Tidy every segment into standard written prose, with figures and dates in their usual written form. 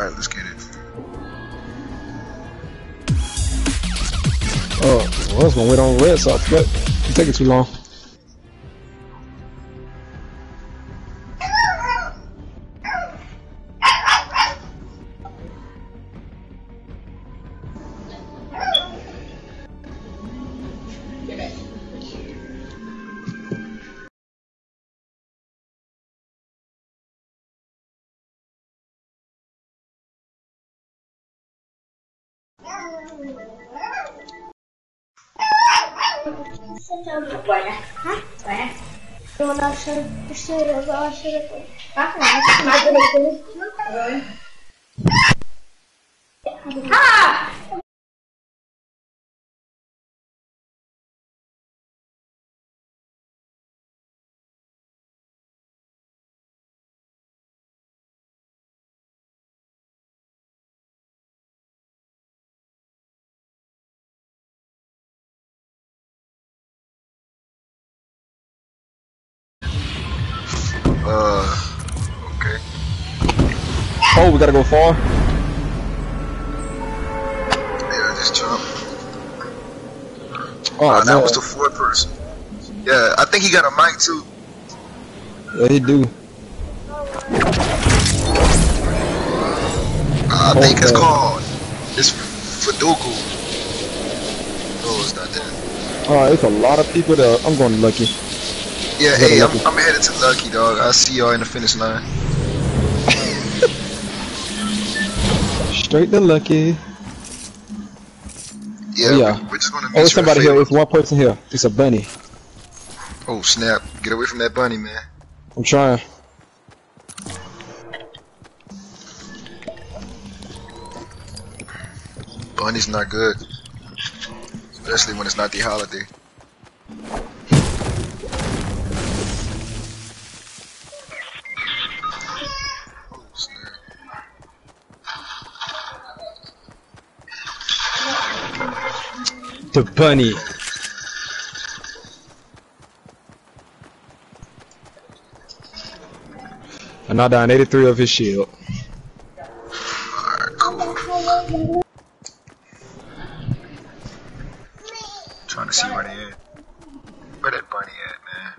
Alright, let's get it. Oh, well, I was gonna wait on Red Sox, but it's taking too long. Buena. ¿Ah? Buena. No, no, Okay. Oh, we gotta go far. Yeah, just jump. Oh, that no. was the fourth person. Yeah, I think he got a mic too. Yeah, he do. I think it's called. It's Faduku. No, it's not that. Oh, it's a lot of people there. I'm going lucky. Yeah, hey, I'm headed to Lucky, dog. I'll see y'all in the finish line. Straight to Lucky. Yeah, oh, yeah. we're just gonna meet there's somebody here. There's one person here. It's a bunny. Oh, snap. Get away from that bunny, man. I'm trying. Bunny's not good. Especially when it's not the holiday. Oh, snap. The bunny. And now down 83 of his shield. Alright, cool. Trying to see where they at. Where that bunny at, man?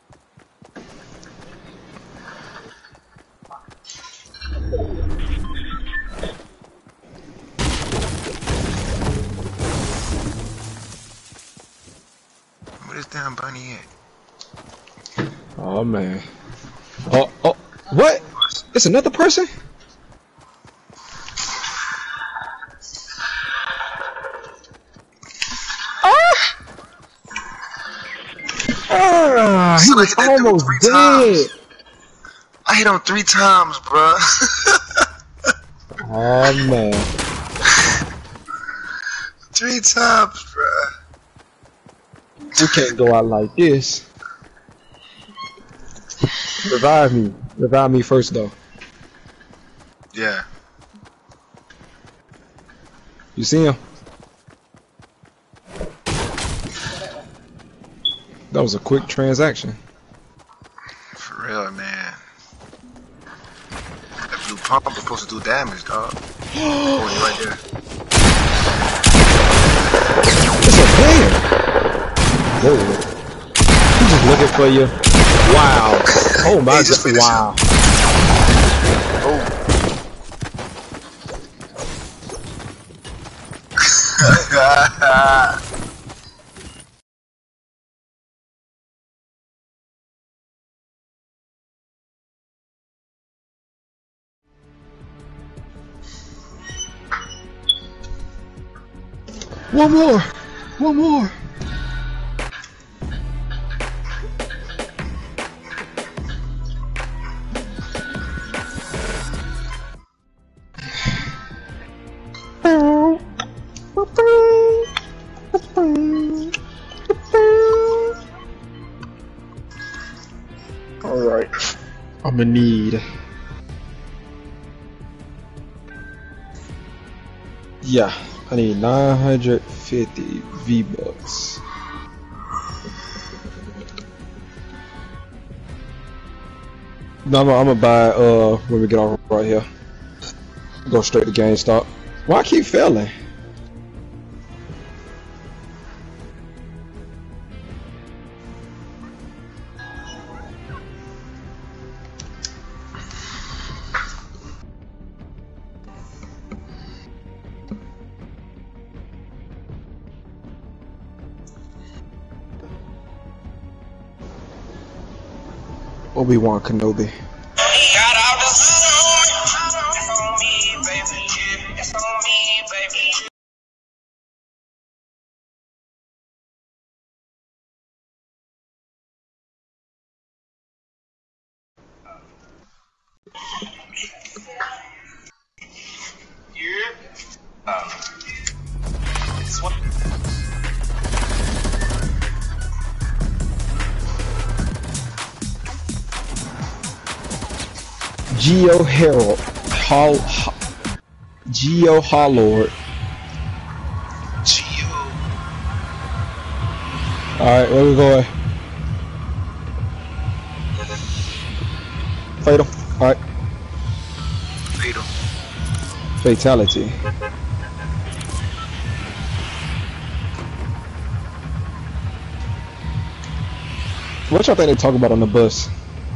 Where this damn bunny at? Oh man. Oh, what? It's another person? He was almost dead. I hit him 3 times, bruh. Oh man. 3 times, bruh. We can't go out like this. Revive me. Revive me first, though. Yeah. You see him? That was a quick transaction. For real, man. That blue pump was supposed to do damage, dog. Oh, you right there. It's a player. Whoa. He's just looking for you. Wow. Oh my god. Wow. Oh. One more. One more. Alright. I'm gonna need. Yeah, I need 950 V-Bucks. No, I'm gonna buy when we get off right here. Go straight to GameStop. Why I keep failing? Obi-Wan Kenobi. Geo Harold, Geo Hollord. Geo. Alright, where we going? Fatal. Alright. Fatal. Fatality. What y'all think they talk about on the bus?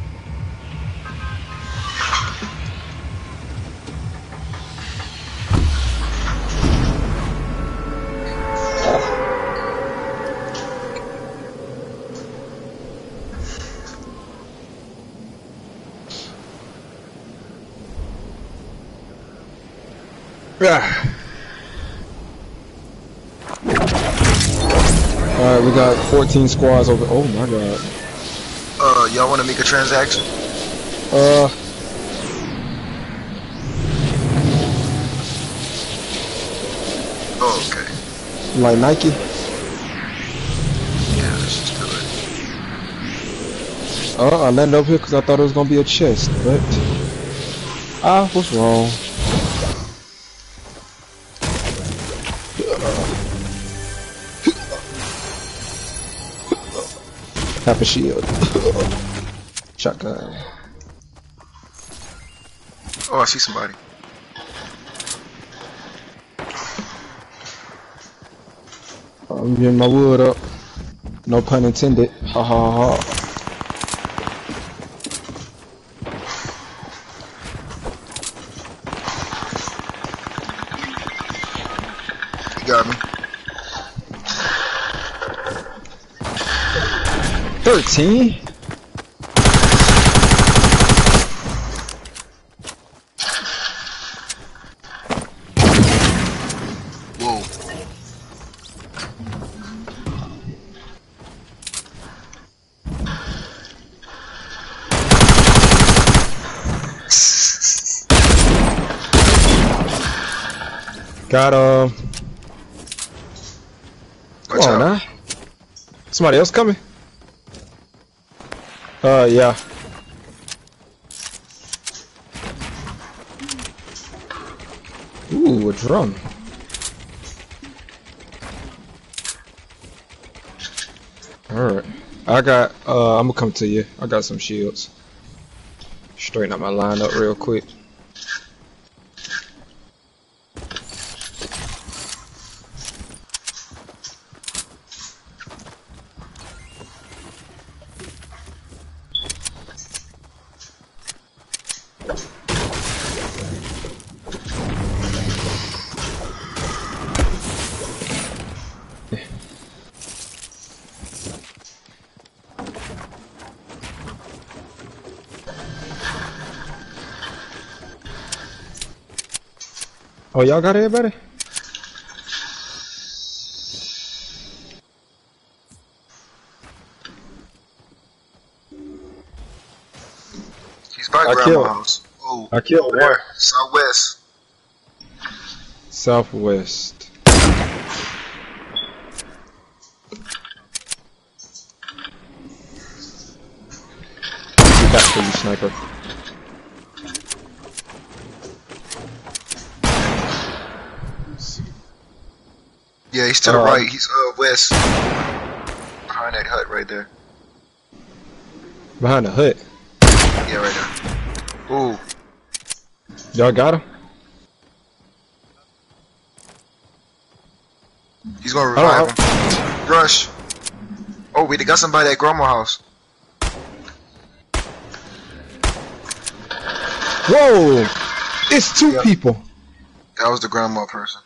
Alright, we got 14 squads over. Oh my god. Y'all want to make a transaction? Oh, okay. Like Nike? Yeah, let's just do it. Oh, I landed up here because I thought it was gonna be a chest, but I was wrong. Half a shield. Shotgun. Oh, I see somebody. I'm getting my wood up. No pun intended. Ha ha ha. You got me. 13? Whoa. Got Come on now. Somebody else coming? Yeah. Ooh, a drum. Alright. I'm gonna come to you. I got some shields. Straighten up my line up real quick. Oh, y'all got everybody? He's by Grandma's house. Oh, I killed over there. Southwest. Southwest. You got for you, sniper. Yeah, he's to the right. He's west. Behind that hut right there. Behind the hut? Yeah, right there. Ooh. Y'all got him? He's gonna revive him. Rush. Oh, we got somebody at grandma's house. Whoa! It's two people. That was the grandma person.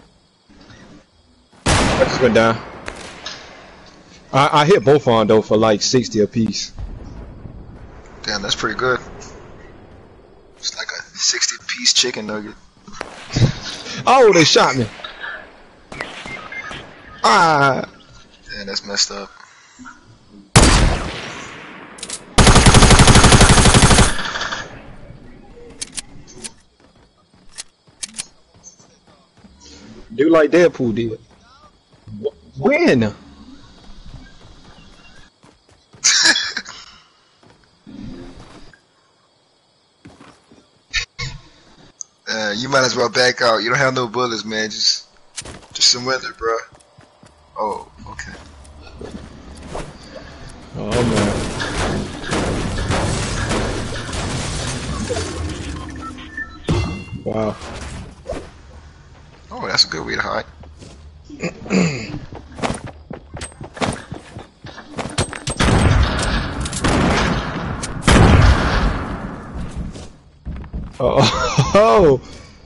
I just went down. I hit both on though for like 60 apiece. Damn, that's pretty good. It's like a 60-piece chicken nugget. Oh, they shot me. Ah. Damn, that's messed up. Do like Deadpool did. When? You might as well back out. You don't have no bullets, man. Just surrender, bro. Oh, okay. Oh man. Wow. Oh, that's a good way to hide. Oh.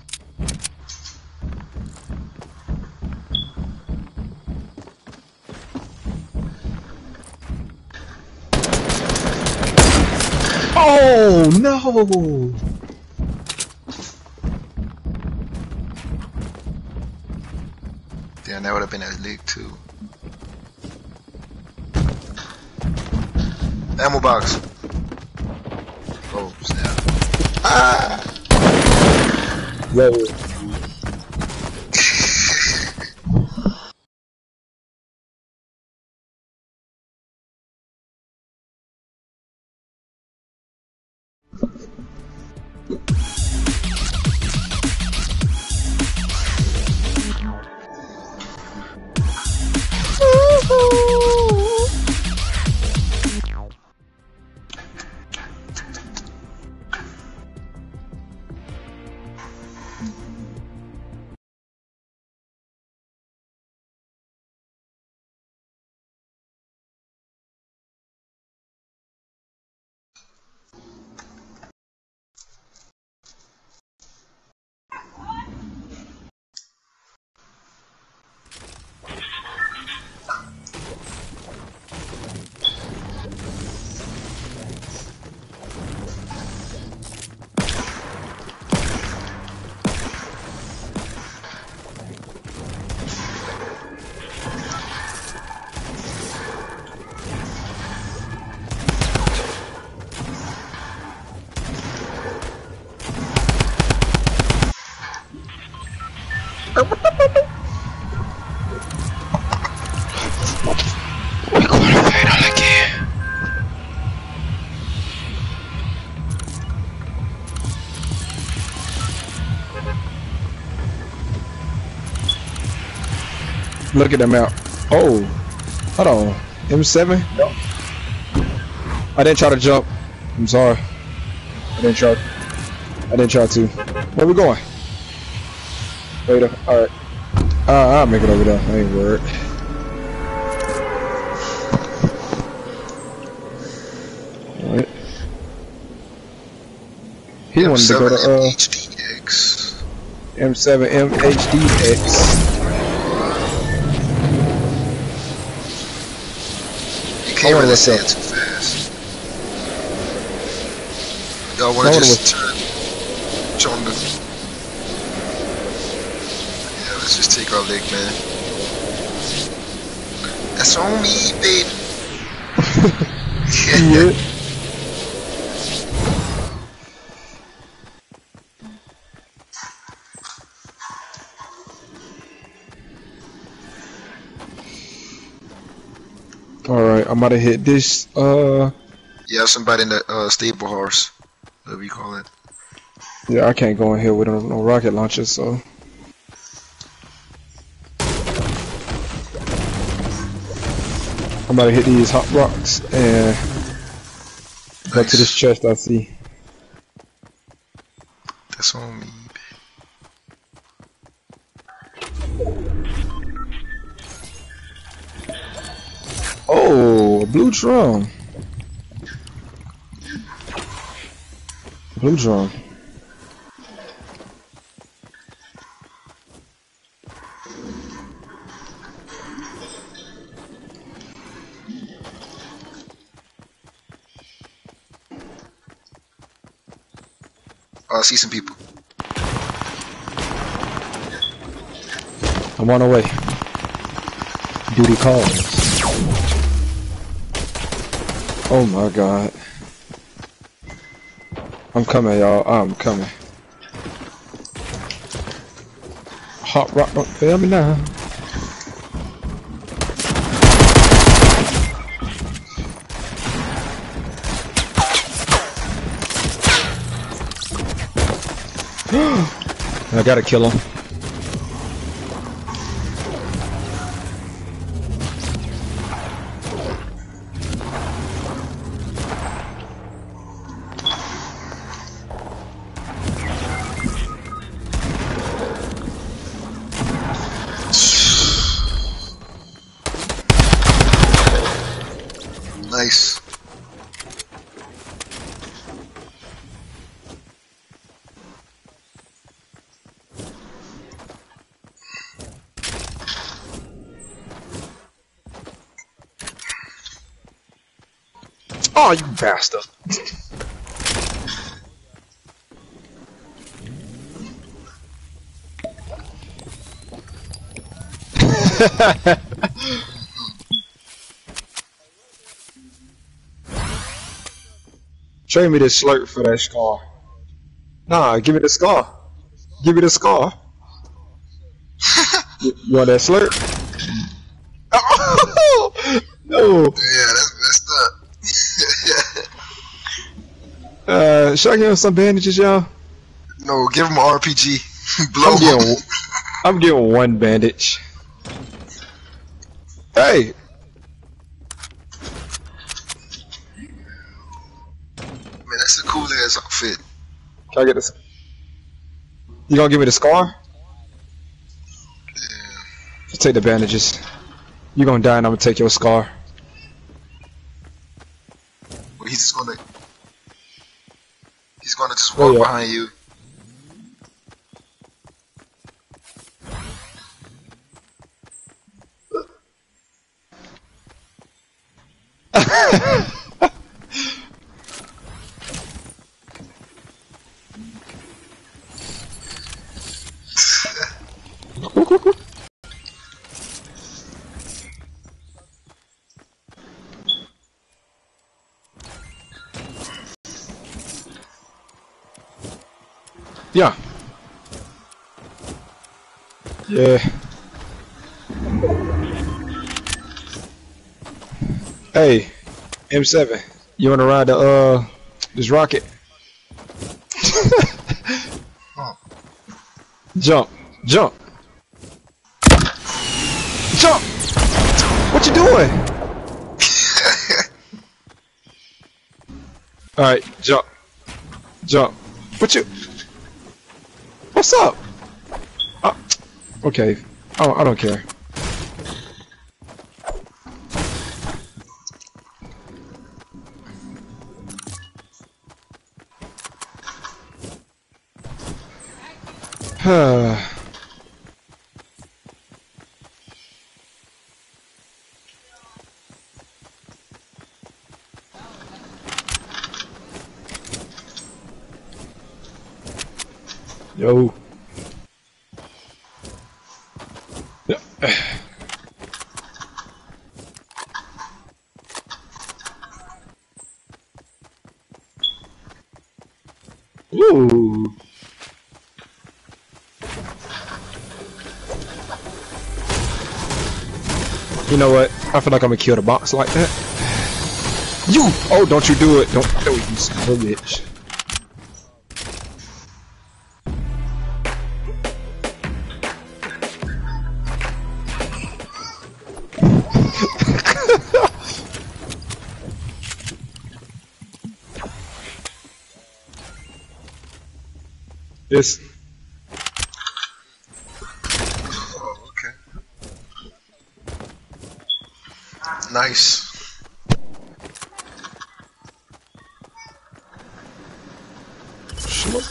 Oh no! Damn, that would have been a leak too. Ammo box. Oh snap! Ah! Whoa. Look at the map. Oh, hold on. M7? Yep. I didn't try to jump. I'm sorry. I didn't try to. Where we going? Later. Alright. I'll make it over there. I ain't worried. Alright. He wanted to go to MHDX. M7 MHDX. You can't really say it too fast. Y'all wanna just turn on the... Yeah, let's just take our lick, man. That's on me, baby. Yeah. Alright, I'm about to hit this, Yeah, somebody in the, stable horse. Whatever you call it. Yeah, I can't go in here with no rocket launcher, so... I'm about to hit these hot rocks and go to this chest I see. That's on me. Oh, blue drum. Blue drum. Oh, I see some people. I'm on the way. Duty calls. Oh my god. I'm coming, y'all. I'm coming. Hot rock, don't fail me now. I gotta kill him. Nice. Oh, you bastard. Trade me this slurp for that scar. Nah, give me the scar. Give me the scar. You want that slurp? Oh, no. Yeah, that's messed up. Should I give him some bandages, y'all? No, give him an RPG. Blow him. I'm getting one bandage. Hey! Man, that's a cool ass outfit. Can I get this? You gonna give me the scar? Yeah. Just take the bandages. You gonna die and I'm gonna take your scar. Well, he's gonna just walk behind you. Yeah. Yeah. Hey, M7, you wanna ride the this rocket? Jump, jump, jump! What you doing? All right, jump, jump. What you? What's up? Okay, I don't care. Yo. Ooh. You know what? I feel like I'm gonna kill the box like that. You! Oh, don't you do it. Don't you son of a bitch. Yes. Oh, okay. Nice. smoke.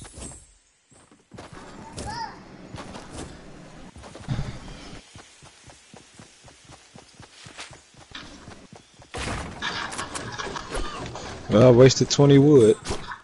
Well, I wasted 20 wood.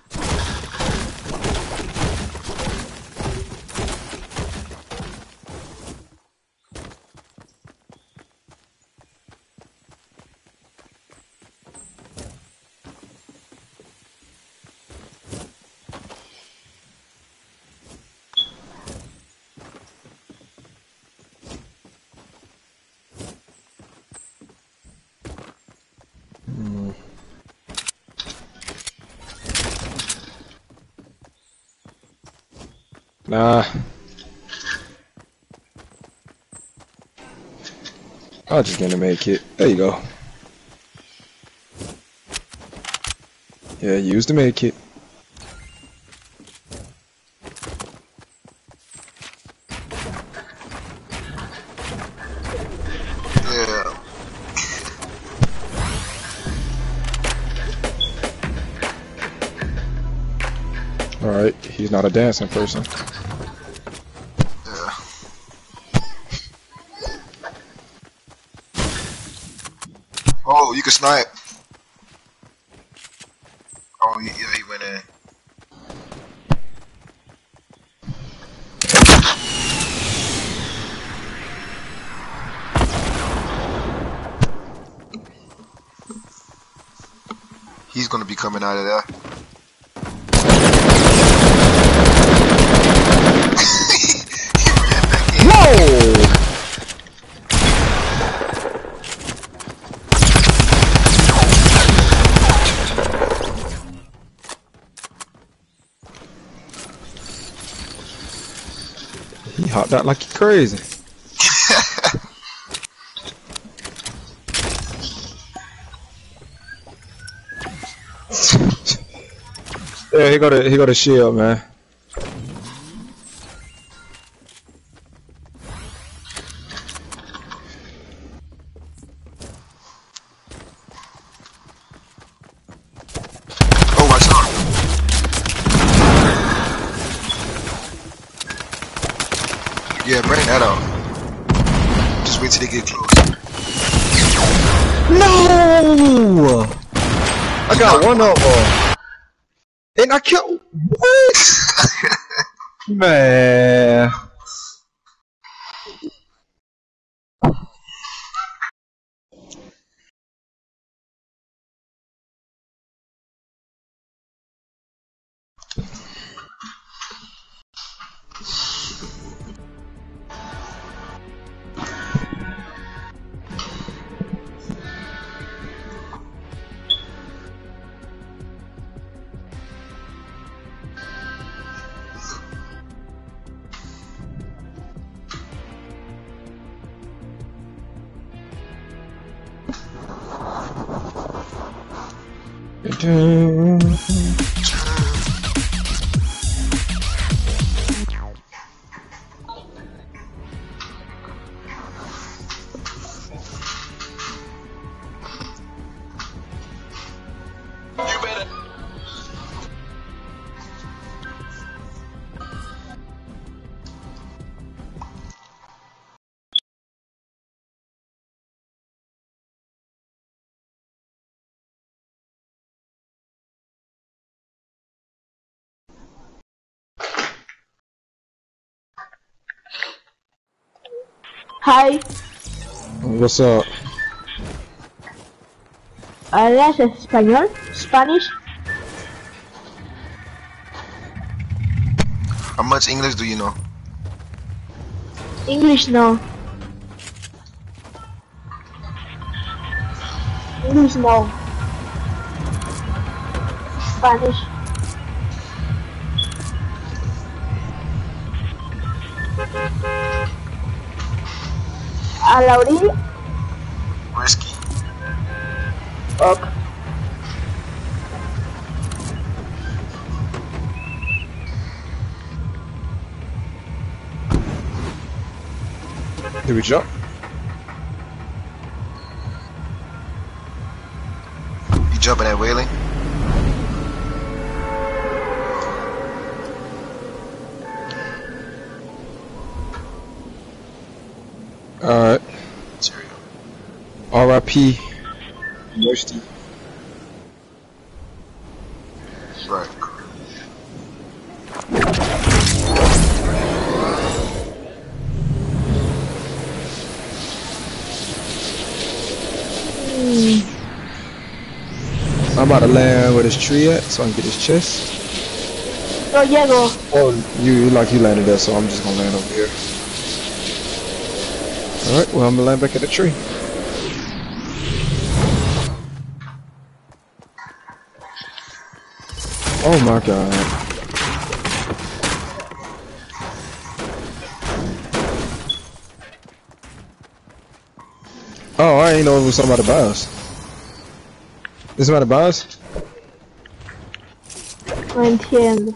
Nah. I'll just get a med kit. There you go. Yeah, use the med kit. Yeah. Alright, he's not a dancing person. Yeah. Oh, you can snipe. Oh, yeah, he went in. He's gonna be coming out of there. Whoa! He hopped out like he crazy. Yeah, he got a shield, man. Oh, I saw him. Yeah, bring that out. Just wait till they get close. No! I got one of them. And I killed. What? Man. Hi, What's up? ¿hablas español? Spanish? How much English do you know? English no. English no. Spanish. A la orilla. Risky. Ok. Did we jump? You jumping at Wailing? Alright. Material. R.I.P. Thirsty. Right. I'm about to land where this tree at so I can get this chest. Yo llego. Oh, you landed there, so I'm just gonna land over here. Alright, well I'm gonna land back at the tree. Oh my god. Oh, I ain't know it was somebody by us. Is somebody by us? No entiendo.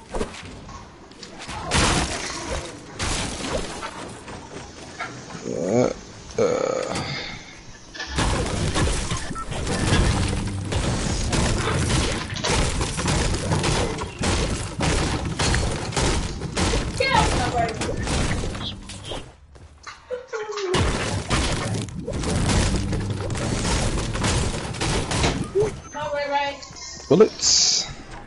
Yeah. Bullets.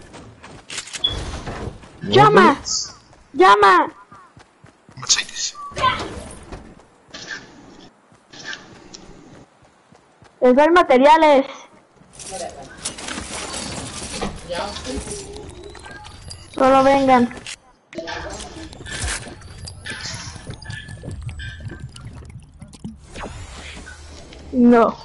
More Llama. bullets. Llama. I'm gonna take this. Les doy materiales. Solo vengan. No.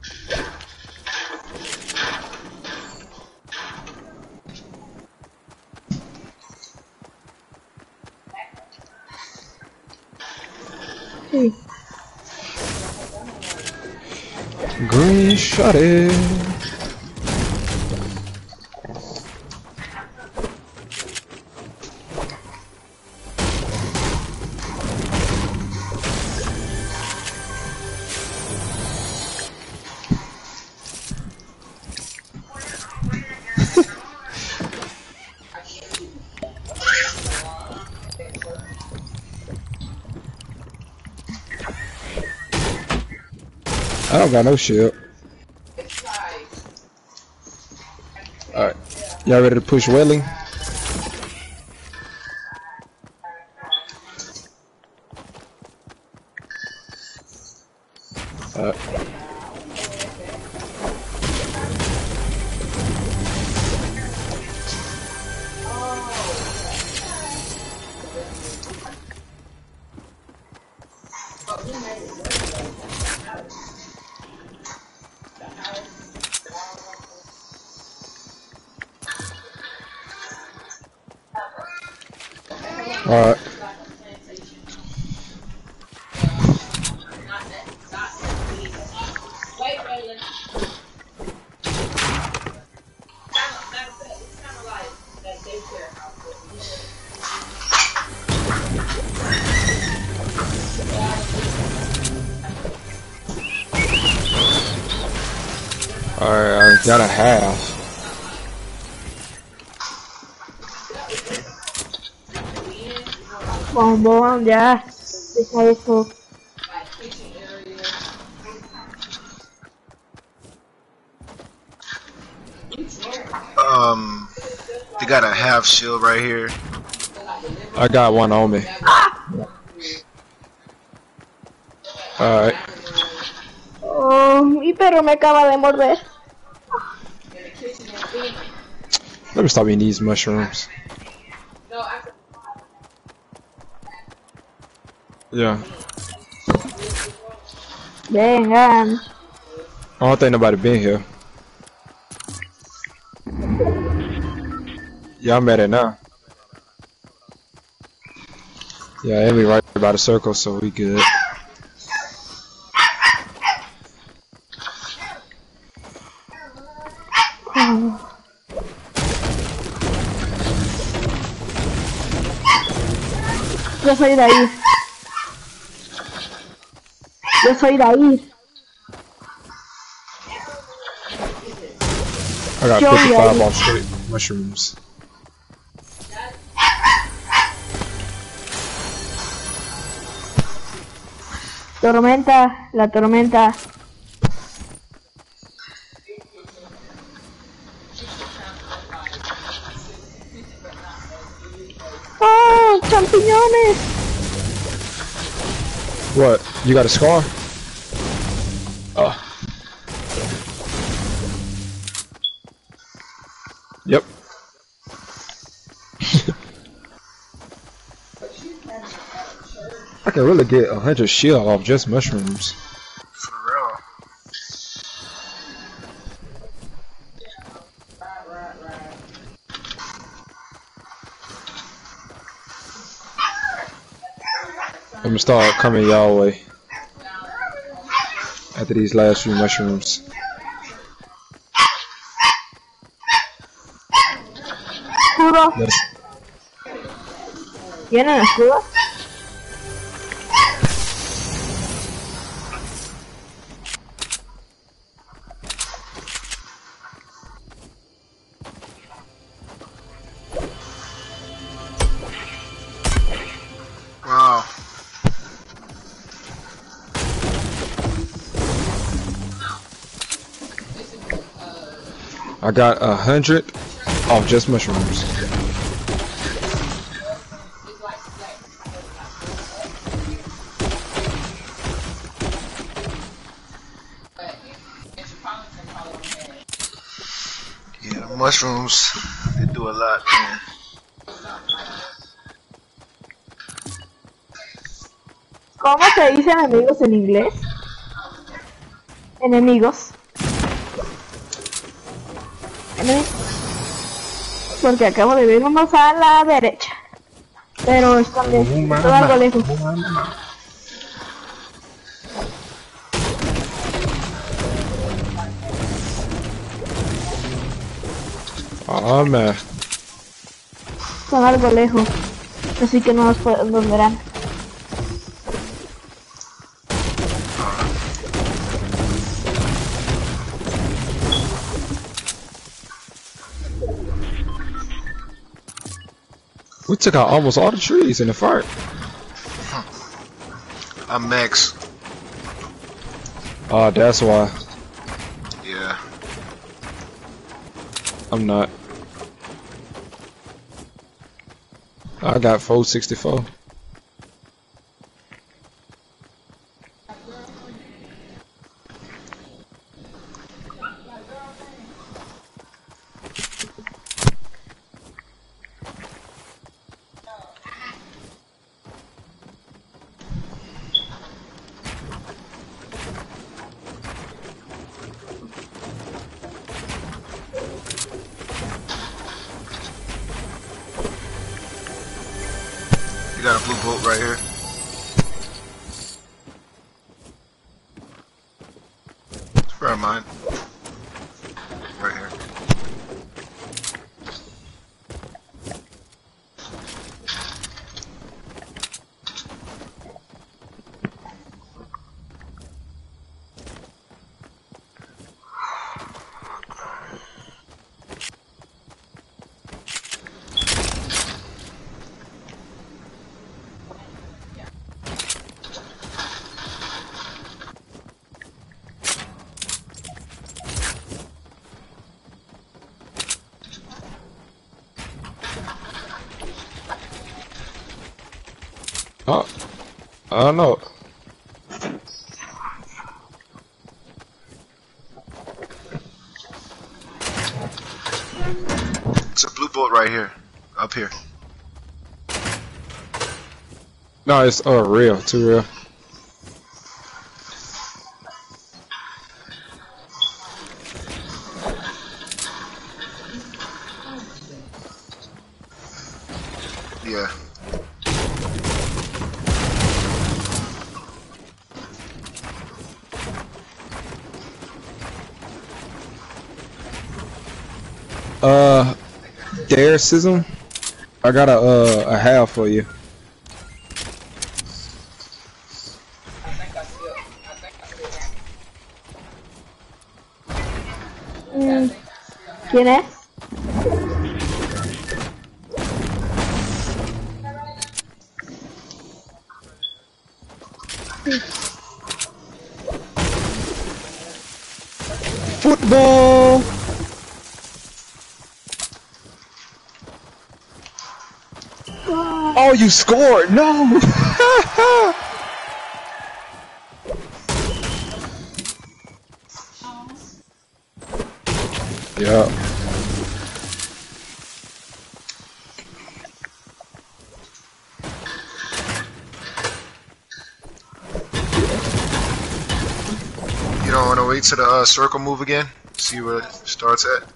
Sí. Green shotty. I don't got no shield. Alright. Y'all ready to push Welling? Alright. Alright, I got a half. Bombón, ya. Deja eso. They got a half shield right here. I got one on me. Alright. Oh, mi perro me acaba de morder. Let me stop eating these mushrooms. Yeah. Vengan. I don't think nobody been here. Yeah, I'm at it now. Yeah, and we right by the circle, so we good. Yo soy de ahí. Yo soy de ahí. I got Yo 55 ready. on straight mushrooms. Tormenta, la tormenta. ¡Oh, champiñones! What? You got a scar? Oh. Yep. I can really get 100 shield off just mushrooms. For real. I'm gonna start coming y'all way after these last few mushrooms. Escudo. Yes. ¿Tienen escudo? Wow. I got 100 off just mushrooms. Yeah, the mushrooms, they do a lot, man. ¿Cómo se dice enemigos en inglés? Enemigos. Porque acabo de ver unos a la derecha. Pero están todo algo lejos. Oh man. Son algo lejos. Así que no nos verán. We took out almost all the trees in the fight. I'm max. Oh, that's why. Yeah. I'm not. I got 464. You got a blue boat right here. It's a friend of mine. Right here. Oh, I don't know. It's a blue boat right here. Up here. No, it's real, too real. Yeah. Dareism, I got a half for you. ¿Quién es? football. Oh, you scored! No. Yeah. You don't want to wait till the circle move again? See where it starts at?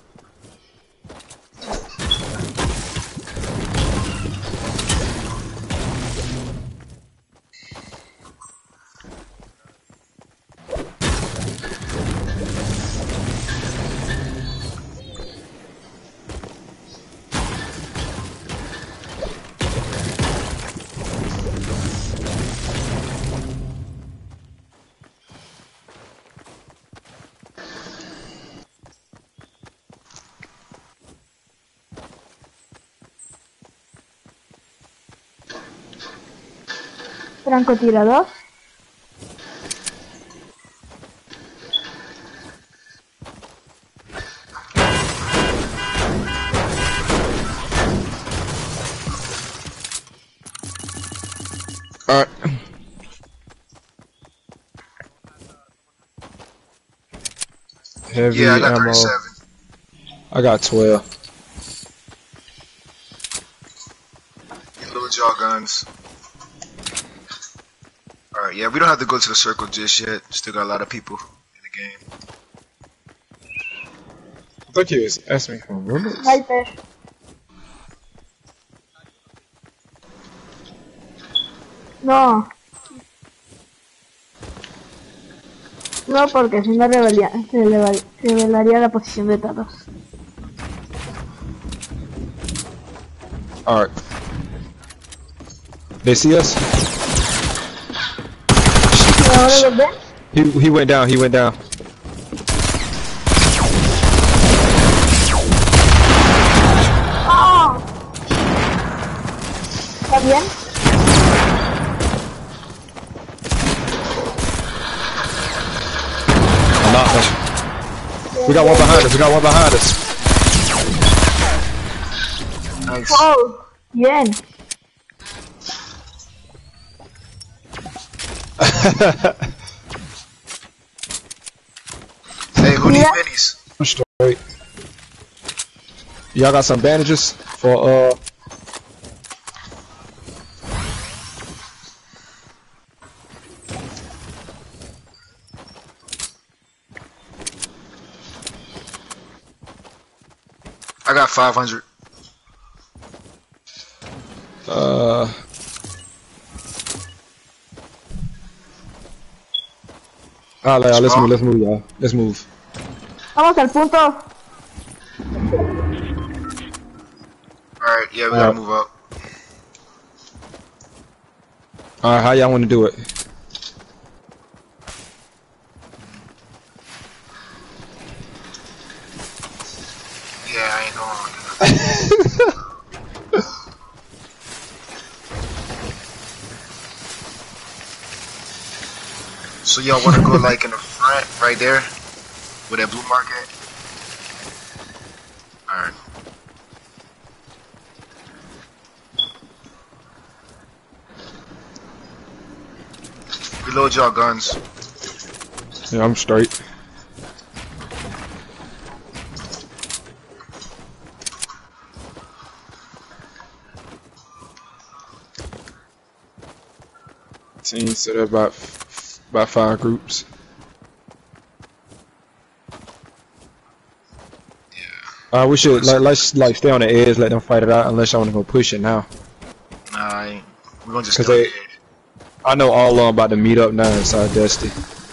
Francotirador. Alright. Heavy Yeah, I got ammo. 37. I got 12. Little jaw guns. Alright, yeah, we don't have to go to the circle just yet. Still got a lot of people in the game. I thought you was asking me for rumors. Sniper. No. No, porque si no revelaría la posición de todos. Alright. They see us? ¿Ahora los ven? He went down, he went down. ¡Oh! ¿Está bien? I knocked him. We got one behind us, we got one behind us. Nice. ¡Oh! Bien. Hey, who needs Yeah. minis? I'm straight. Y'all got some bandages for I got 500. Alright, let's move, y'all. Let's move. Vamos al punto. Alright, yeah, we gotta move up. Alright, how y'all wanna do it? Yeah, I ain't going on. So y'all wanna go like in the front, right there? Where that blue mark at? Alright. Reload y'all guns. Yeah, I'm straight. Team set up about 5 groups. We should let's stay on the edge, let them fight it out. Unless y'all wanna go push it now. Nah, I ain't. We're gonna just 'Cause stay on they- the edge. I know all of them about to meet up now inside Dusty.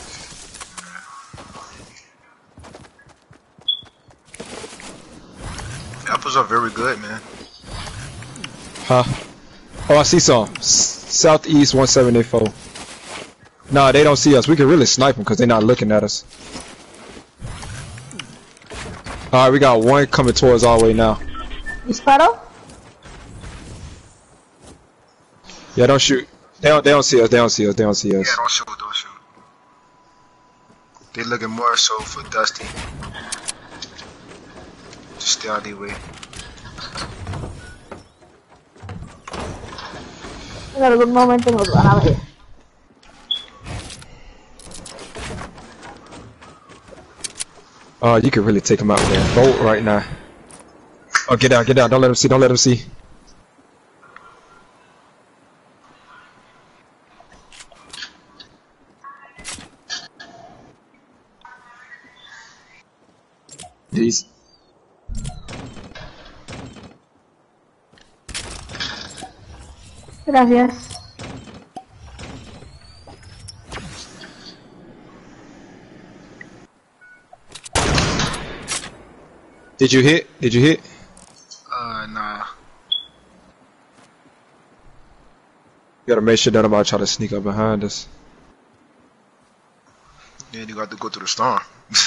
Apples are very good, man. Huh? Oh, I see some. Southeast 174. Nah, they don't see us. We can really snipe them because they're not looking at us. Alright, we got one coming towards our way now. ¿Disparo? Yeah, don't shoot. They don't see us. They don't see us. They don't see us. Yeah, don't shoot, don't shoot. They looking more so for Dusty. Just stay out their way. En algún momento nos van a ver. Oh, you could really take him out with that bolt right now. Oh, get out, get out. Don't let him see, don't let him see. These. Gracias. Did you hit? Did you hit? Nah. You gotta make sure that nobody try to sneak up behind us. Yeah, you got to go through the storm.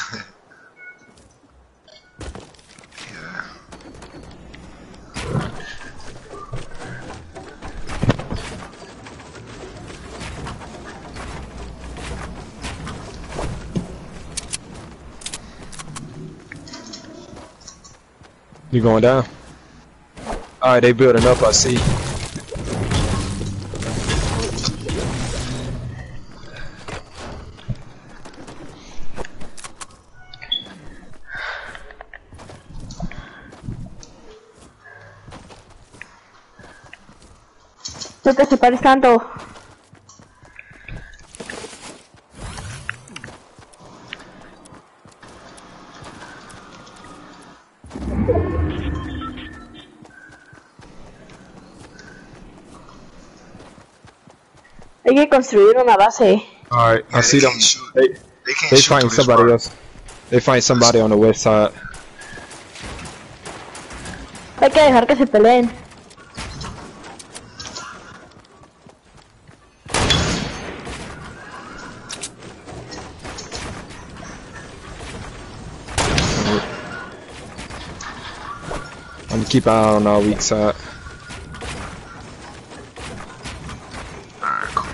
Yeah. You going down? Alright, they building up, I see. No te separes tanto. Hay que construir una base. Alright, I Yeah, see they them. can't shoot. They They can't they shoot find through this somebody part. else. They find somebody on the west side. Hay que dejar que se peleen. I'm gonna keep an eye on our weak side. Alright, cool.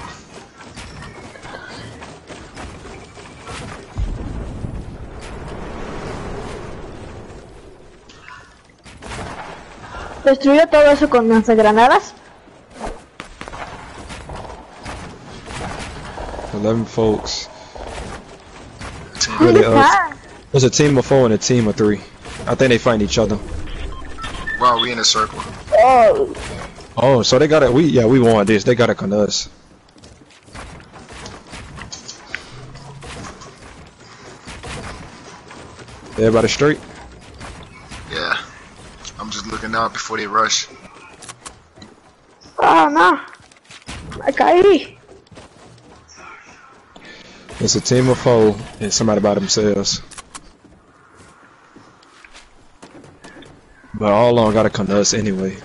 Destruyo todo eso con lanzagranadas. 11 folks. ¿Dónde Really, está? there's a team of 4 and a team of 3. I think they find each other. Wow, we in a circle. Oh, Oh, so they got it. We want this. They got it on us. Everybody straight? Yeah. I'm just looking out before they rush. oh no. Me caí. It's a team of 4 and somebody by themselves. But all along gotta come to us anyway.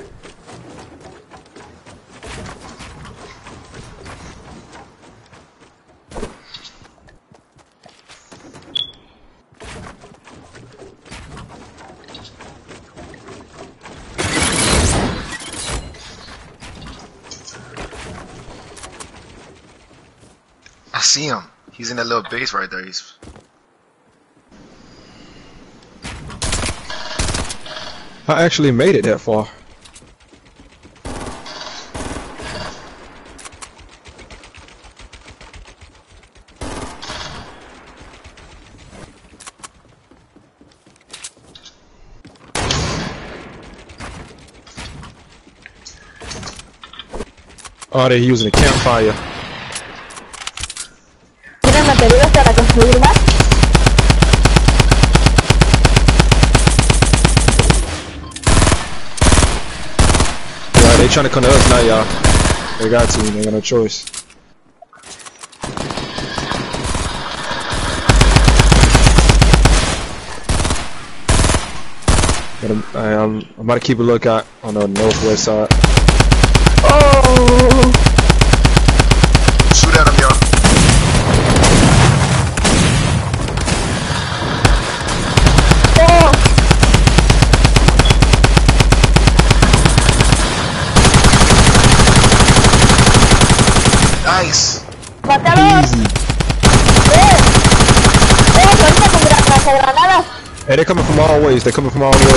I see him. He's in that little base right there. He's I actually made it that far. Oh, they're using a campfire. ¿Tienen materiales para construir más? Yeah, they trying to come to us now, y'all. They got to. They got no choice. But I'm about to keep a lookout on the northwest side. Oh, shoot at him, y'all. oh. Nice. ¡Mátalos! Easy. granadas. Hey, they're coming from all ways. They're coming from all ways.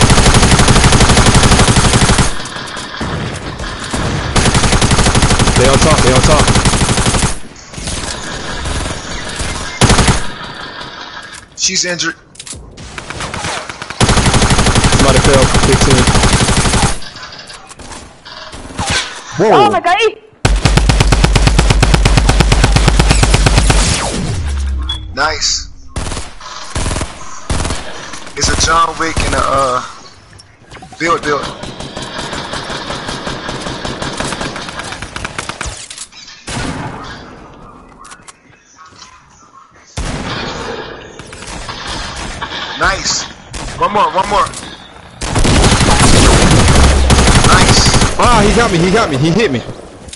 They on top. They on top. She's injured. Somebody fell. 15. Whoa. Oh, me caí. Nice. It's a John Wick in a build. Nice. One more. Nice. Ah, he got me. He hit me.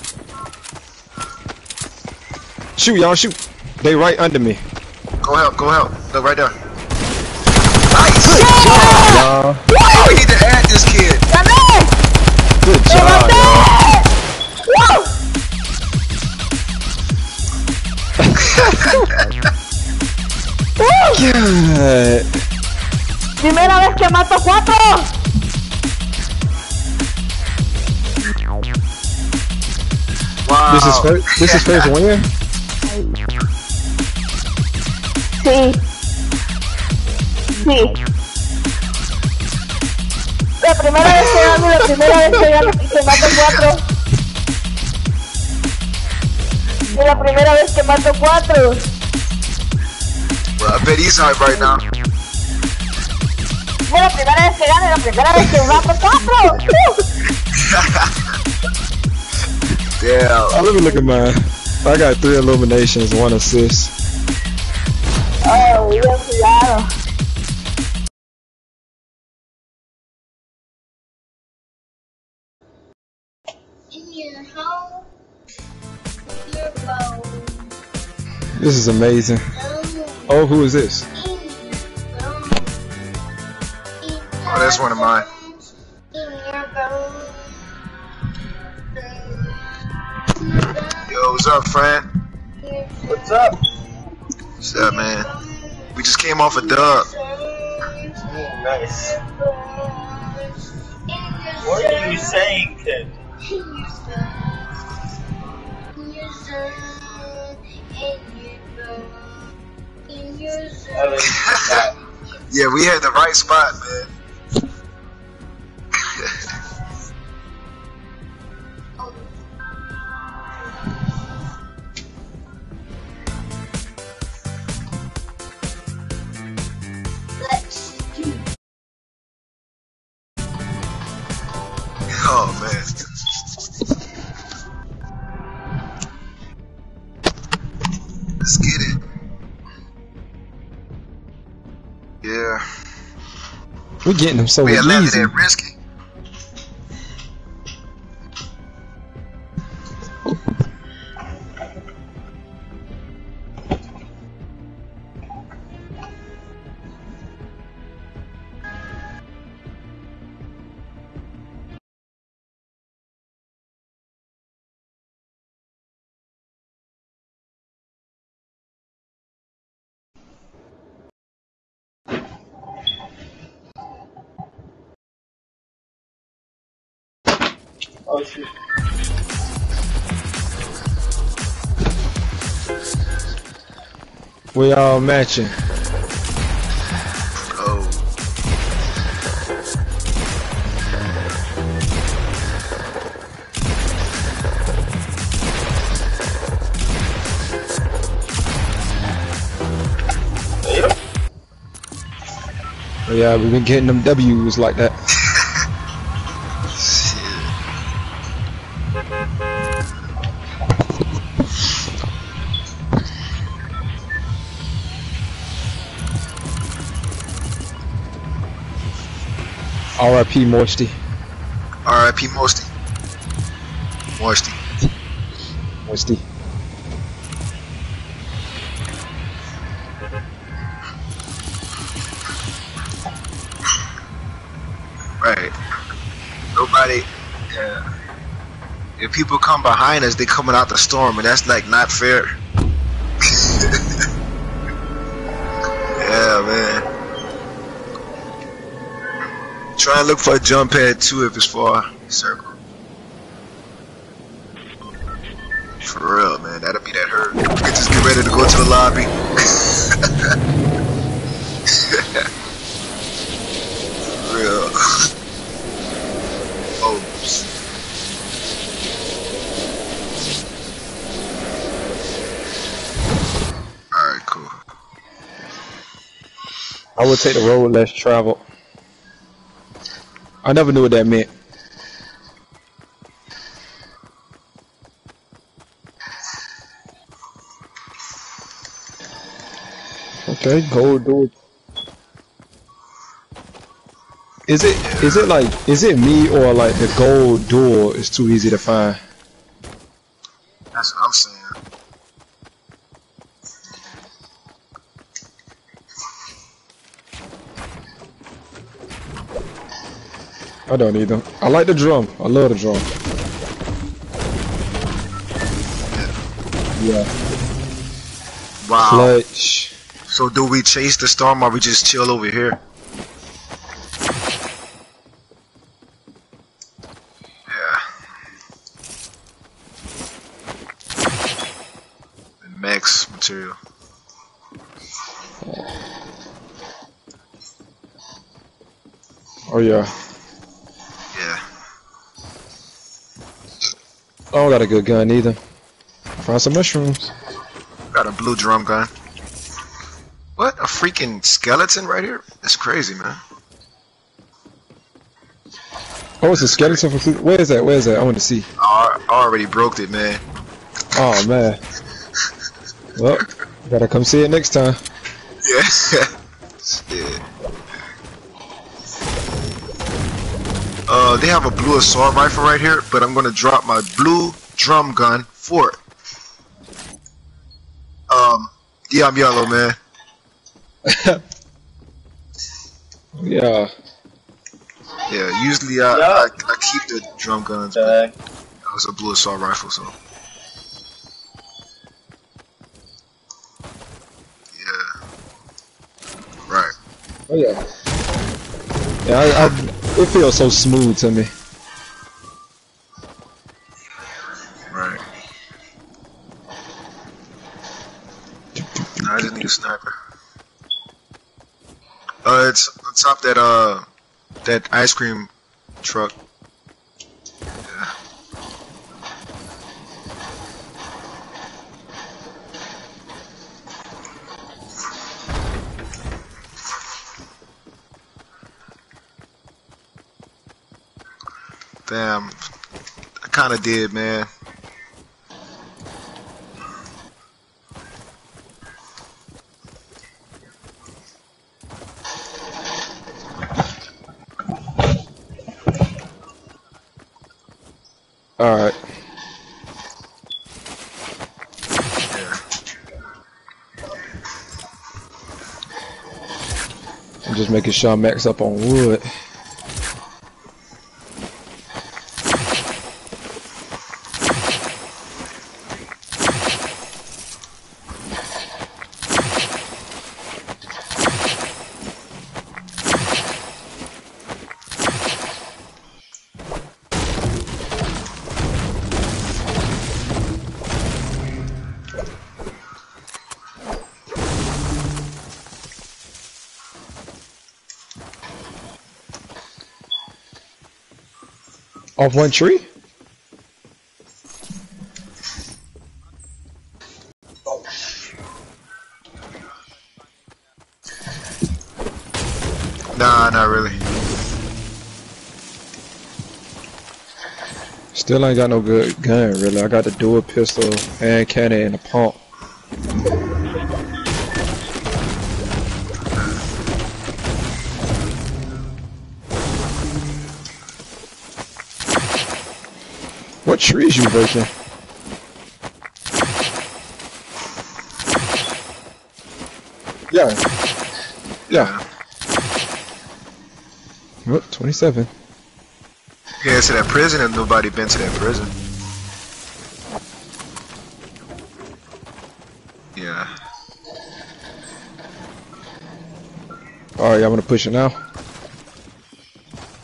Shoot, y'all, shoot. They right under me. Go help. Look right there. Nice. Good job, y'all. Oh, we need to add this kid. ¡Gané! Good job, y'all. ¡Wow! God. Primera vez que mato 4. Wow. This is first win? Sí. La primera vez que gano, que mato 4. Y la primera vez que mato 4. Well, I bet he's hot right now. Es la primera vez que gano y la primera vez que mato 4. Yeah. Oh, let me look at mine. I got 3 eliminations, 1 assist. Oh, bien cuidado. This is amazing. Oh, who is this? Oh, that's one of mine. Yo, what's up, friend? What's up? What's up, man? We just came off a dub. Nice. What are you saying, kid? Yeah, we had the right spot, man. Oh man. Let's get it. Yeah. We're getting them so We had landed easy. at risky. Oh shit. We all matching. Oh. But yeah, we've been getting them W's like that. R.I.P. Moisty. R.I.P. Moisty. Moisty. Right. Nobody. If people come behind us, they coming out the storm, and that's like not fair. Yeah, man. Try and look for a jump pad too if it's far. Circle. For real, man. That'll be that hurt. Just get ready to go to the lobby. For real. Oh. Alright, cool. I would take the road less traveled. I never knew what that meant. Okay, gold door. Is it me or like the gold door is too easy to find? That's what I'm saying. I don't either. I like the drum. I love the drum. Yeah. Wow. Clutch. So do we chase the storm or we just chill over here? Yeah. The max material. Oh yeah. Yeah. I don't got a good gun either. Find some mushrooms. Got a blue drum gun. What? A freaking skeleton right here? That's crazy, man. Oh, it's a skeleton for food. Where is that? Where is that? I want to see. I already broke it, man. Oh man. Well, gotta come see it next time. Yeah. Shit. They have a blue assault rifle right here, but I'm gonna drop my blue drum gun for it. Yeah, I'm yellow, man. Yeah. Yeah, usually I keep the drum guns, but it was a blue assault rifle, so. Yeah. Right. Oh yeah. Yeah, it feels so smooth to me. Right. I just need a sniper. It's on top of that ice cream truck. Yeah. Damn, I kinda did, man. Alright. Yeah. I'm just making sure I max up on wood. Off one tree? Nah, not really. Still ain't got no good gun, really. I got the dual pistol, hand cannon, and a pump. What trees you breaking? Yeah. Yeah. Oh, 27. Yeah, to that prison, and nobody been to that prison. Yeah. Alright, y'all wanna push it now?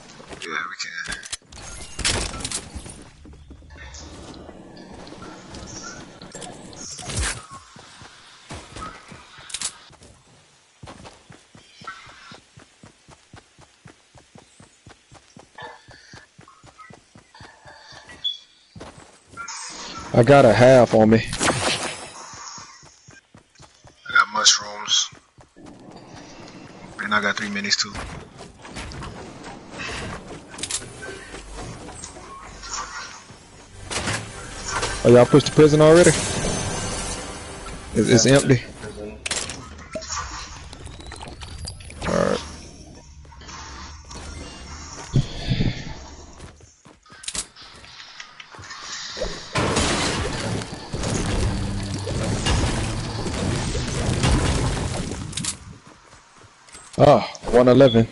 I got a half on me. I got mushrooms. And I got 3 minis too. Oh, y'all pushed the prison already? It's empty. Alright. Ah, 111.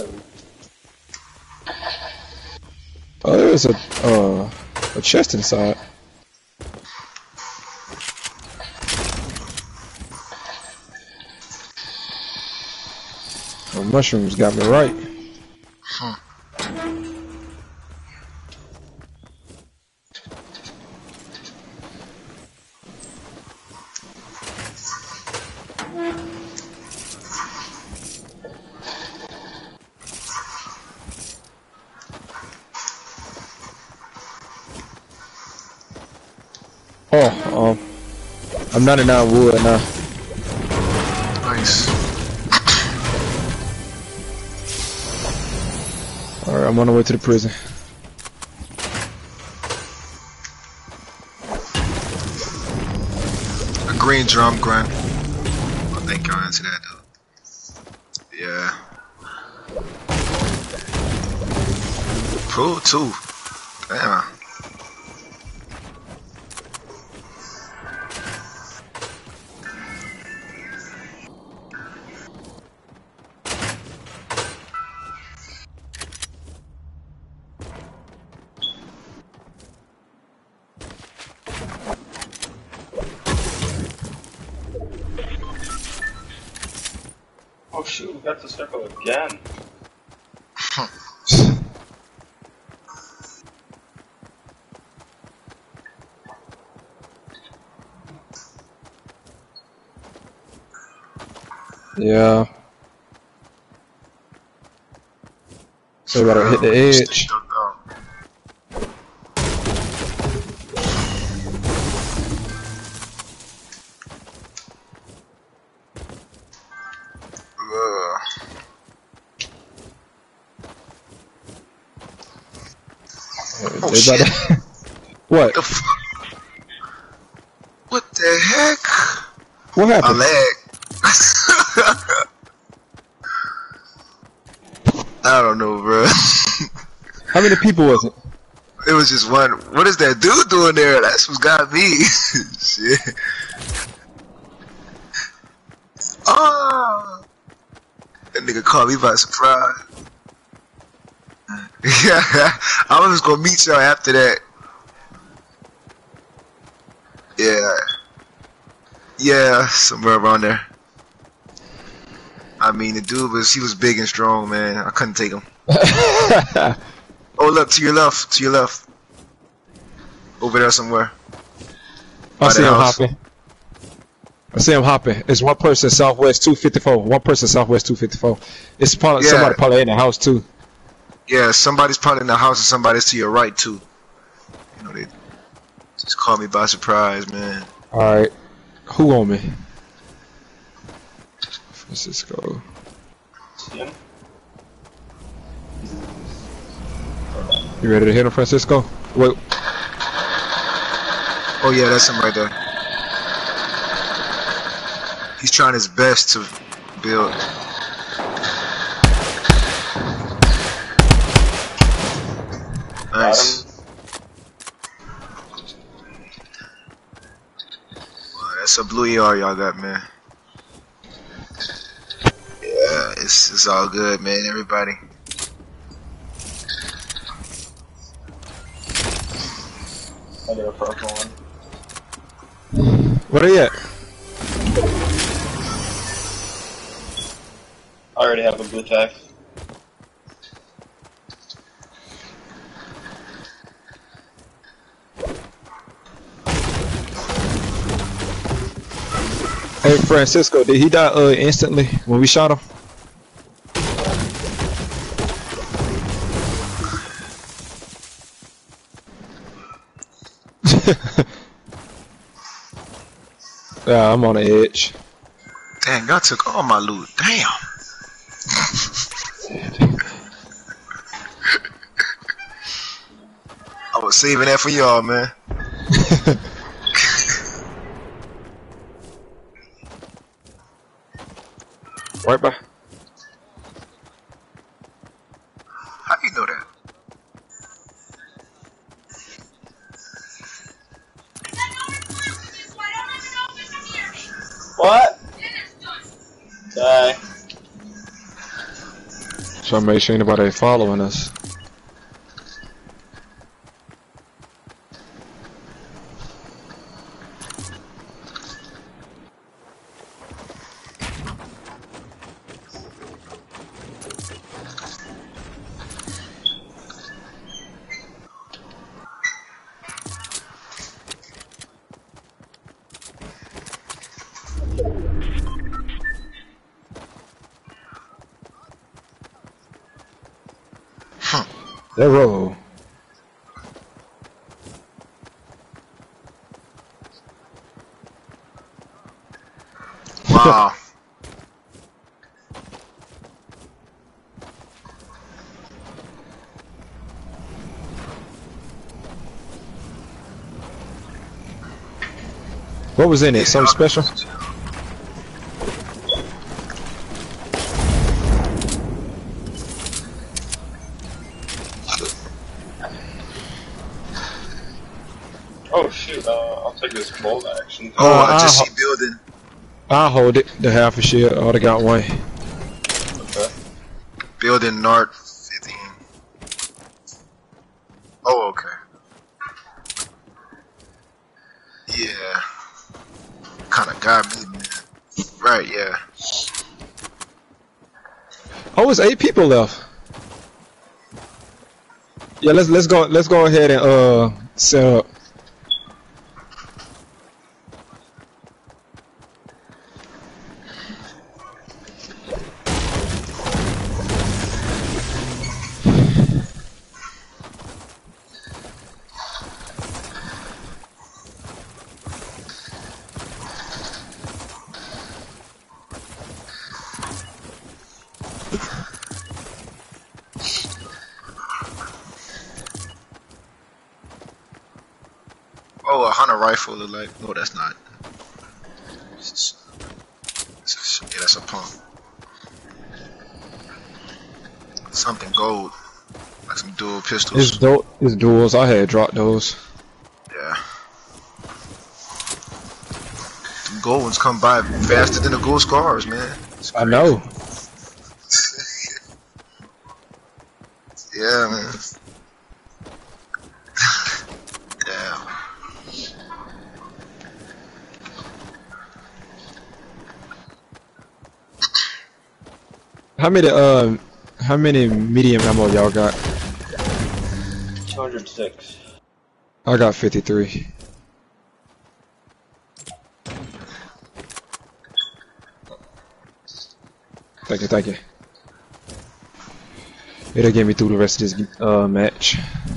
Oh, there's a chest inside. The mushrooms got me right. Oh, I'm 99 wood now. Nice. Alright, I'm on the way to the prison. A green drum grunt. I think y'all answer that though. Yeah. Pro too. Damn. Oh shoot, we got the circle again. Yeah. So we gotta hit the edge. Oh shit. What? The fuck? What the heck? What I happened? lag. I don't know, bro. How many people was it? It was just one. What is that dude doing there? That's what's got me. Shit. Oh. That nigga caught me by surprise. Yeah, I was just gonna meet y'all after that. Yeah. Yeah, somewhere around there. I mean, the dude he was big and strong, man. I couldn't take him. Oh, look, to your left, to your left. Over there somewhere. I see him house. hopping. I see him hopping. It's one person southwest 254. One person southwest 254. It's probably Yeah. somebody probably in the house too. Yeah, somebody's probably in the house and somebody's to your right, too. You know, they just caught me by surprise, man. Alright. Who on me? Francisco. Yeah. You ready to hit him, Francisco? Wait. Oh, yeah, that's him right there. He's trying his best to build. Nice. Well, that's a blue ER y'all got, man. Yeah, it's all good, man. Everybody. I got a purple one. Where they at? I already have a blue tack. Hey, Francisco, did he die instantly when we shot him? Yeah, I'm on the edge. Dang, God took all my loot. Damn. I was saving that for y'all, man. Right by. How you know that? What? Okay. Trying to make sure anybody following us. That roll. Wow. What was in it? Something special? Oh shoot, I'll take this bolt action. Oh, I just see building. I'll hold it. The half a shit. I already got one. Okay. Building Nart 15. Oh, okay. Yeah. Kinda got me, man. Right, yeah. Oh, it's 8 people left. Yeah, let's go ahead and set up. Oh, a hunter rifle look like. No, that's not. Yeah, that's a pump. Something gold. Like some dual pistols. It's duels. I had dropped those. Yeah. Them gold ones come by faster than the gold scars, man. I know. Yeah, man. Damn. How many medium ammo y'all got? 206. I got 53. Thank you. It'll get me through the rest of this match.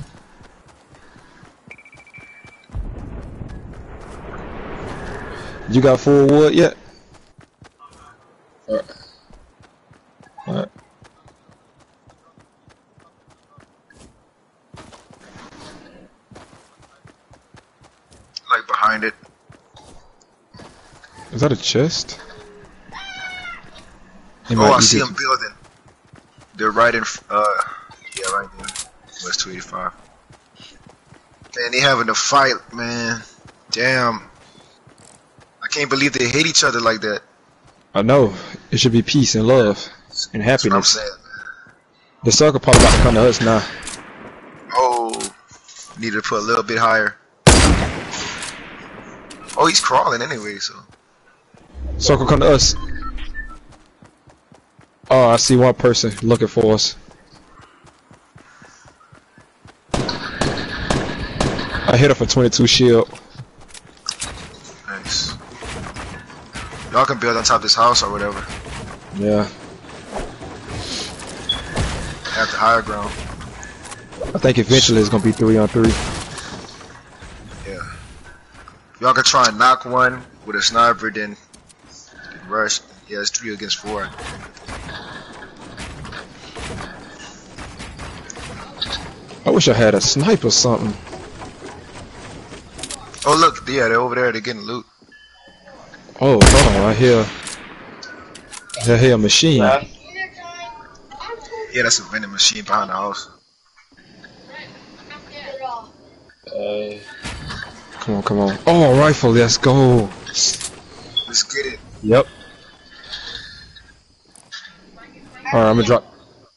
You got full wood yet? Alright. Like behind it. Is that a chest? Oh, I see them building. They're right in, yeah, right there. West 285. Man, they having a fight, man. Damn. I can't believe they hate each other like that. I know. It should be peace and love and That's what I'm happiness. saying, man. The circle probably about to come to us now. Oh, need to put a little bit higher. Oh, he's crawling anyway, so. Circle come to us. Oh, I see one person looking for us. I hit her for 22 shield. Nice. Y'all can build on top of this house or whatever. Yeah. At the higher ground. I think eventually it's gonna be 3-on-3. Yeah. Y'all can try and knock one with a sniper, then rush. Yeah, it's 3 against 4. I wish I had a sniper or something. Oh look, yeah, they're over there. They're getting loot. Oh, hold on, I hear a machine. Yeah. Yeah, that's a vending machine behind the house. Come on. Oh, rifle, let's go. Let's get it. Yep. Alright, I'm gonna drop.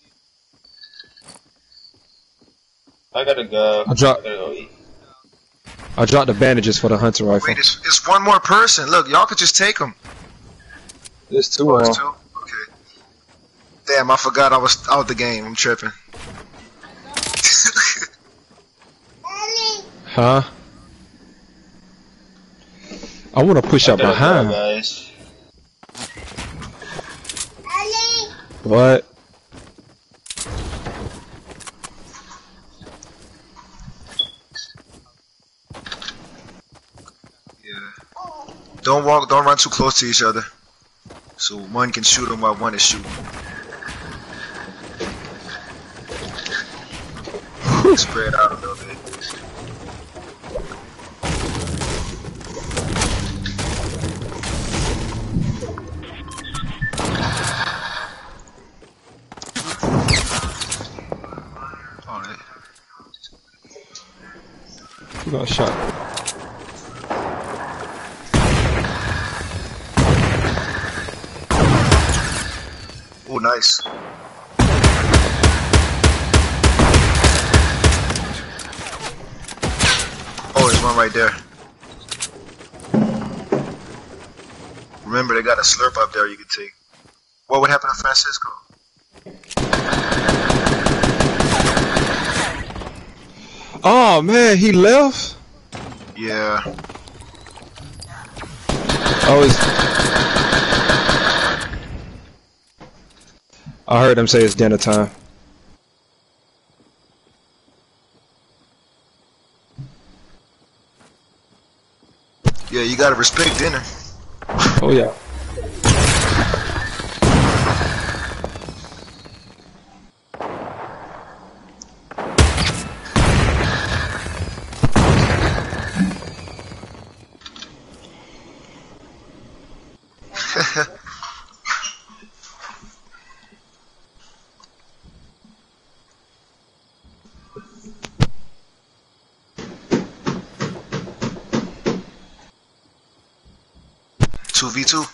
I gotta go. I dropped go eat. the bandages for the hunter rifle. Wait, it's one more person. Look, y'all could just take them. There's 2 Oh, on. it's 2? Okay. Damn, I forgot I was out the game. I'm tripping. Huh? I wanna push up I gotta behind. go, guys. What? Yeah. Don't run too close to each other. So one can shoot them while one is shooting. Spread out a little bit. Alright. Who got shot? Oh, nice. Oh, there's one right there. Remember, they got a slurp up there you can take. What would happen to Francisco? Oh man, he left? Yeah. Oh, I heard him say it's dinner time. Yeah, you gotta respect dinner. Oh yeah. Two v two.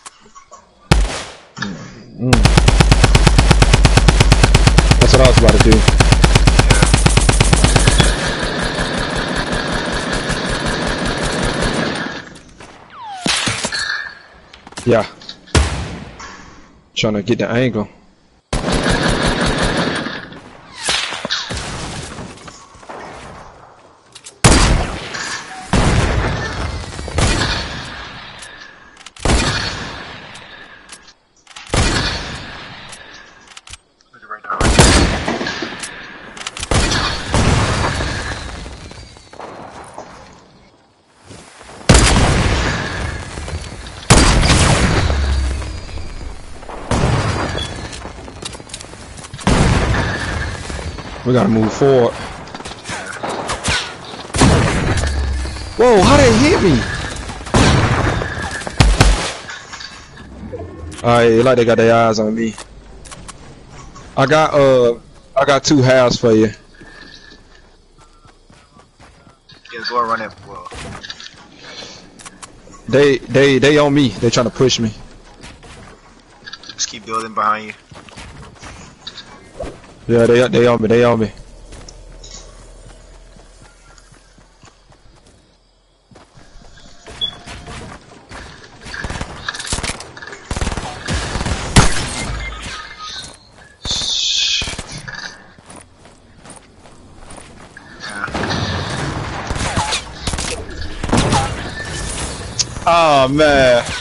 That's what I was about to do. Yeah. Trying to get the angle. Look at right now. Right there. We gotta move forward. Whoa, how they hit me? Alright, like they got their eyes on me. I got 2 halves for you. Yeah, go around that. Well, They on me. They trying to push me. just keep building behind you. Yeah, they on me. They on me. Oh man.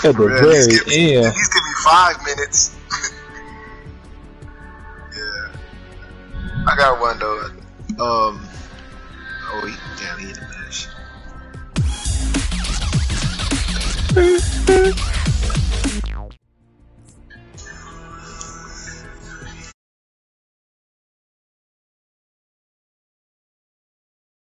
At the Yeah, very at end. least give me 5 minutes. Yeah. I got one though. Oh, damn, he in the match.